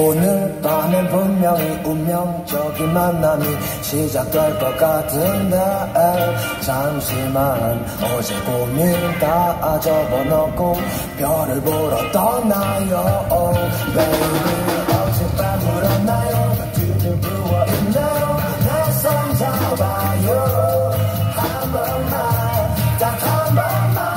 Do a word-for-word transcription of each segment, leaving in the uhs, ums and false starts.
오늘 밤엔 분명히 운명적인 만남이 시작될 것 같은데 잠시만 어제 고민 다 접어놓고 별을 보러 떠나요 Baby 어젯밤 울었나요 뒤를 부어있나요 내 손 잡아요 한 번만 딱 한 번만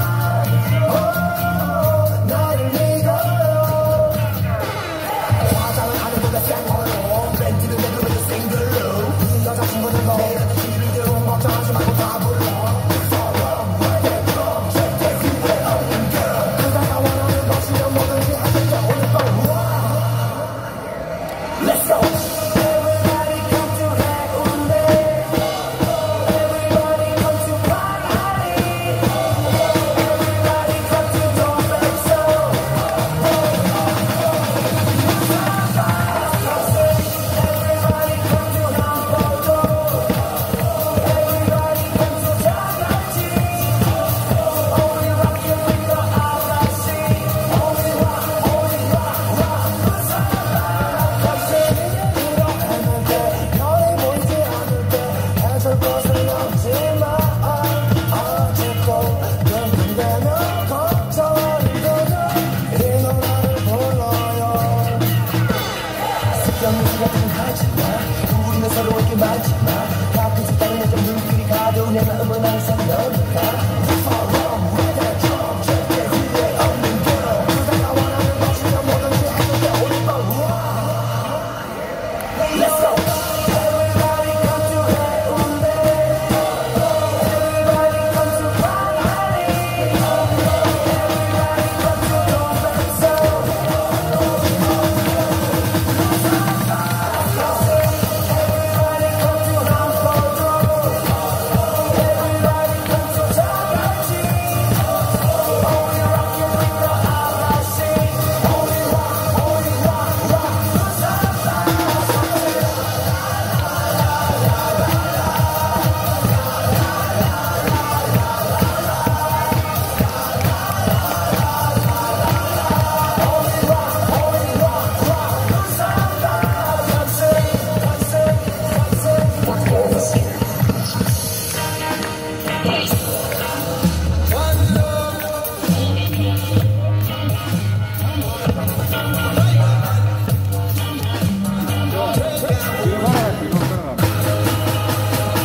우리는 서로에게 말지마 가끔 색다른 내점 눈길이 가도 내 마음은 항상 너니까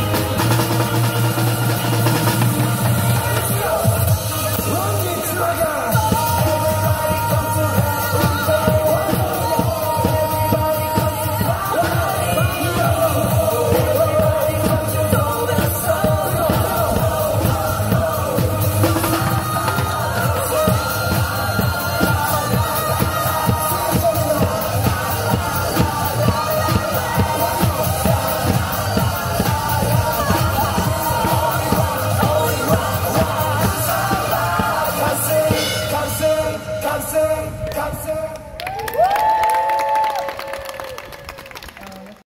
Let's go!